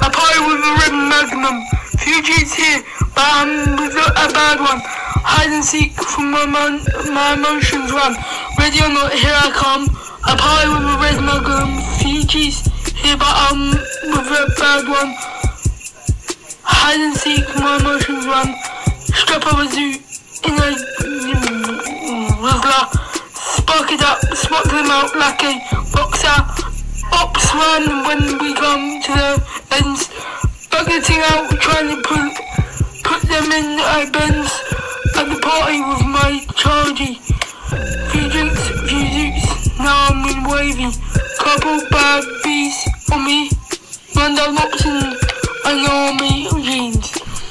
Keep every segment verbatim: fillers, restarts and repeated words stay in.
A pie with a red magnum. Few cheats here, but um, with a, a bad one. Hide and seek from my, mon my emotions run. Ready or not, here I come. A pie with a red magnum. Few cheats here, but um, with a bad one. Hide and seek, my emotions run. Strap of a zoo in a Rizzler. Spark it up, spot them out like a boxer. Ops run when we come to the ends. Bucketing out, trying to put, put them in a Benz. At the party with my chargy. Few drinks, few zoots, now I'm in wavy. Couple bad bees on me. Run down lots and an army of jeans.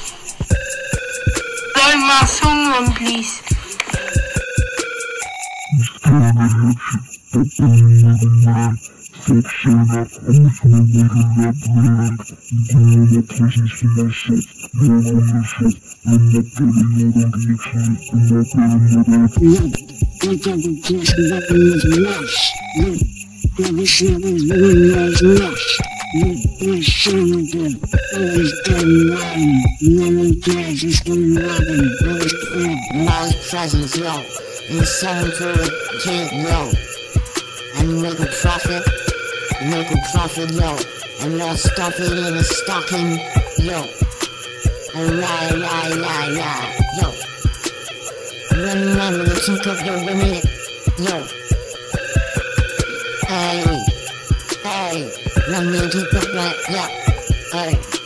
Play my song then, please. Stop showing up, I'm listening to that brand. I'm doing my presents for myself, you're wonderful. I'm not getting more than looks like, I'm not getting more than no, I double cross the weapon is lush. No, never seen this woman was lush. No, I'm showing them, always done lying. No one cares, it's been robbing, always clean. My presents, yo, and selling to a kid, yo. And make a profit. Make a profit, yo, and I'll stuff it in a stocking, yo. And lie, lie, lie, lie, yo. Remember to think of your women, yo. Hey, hey, let me keep it right, yeah, hey.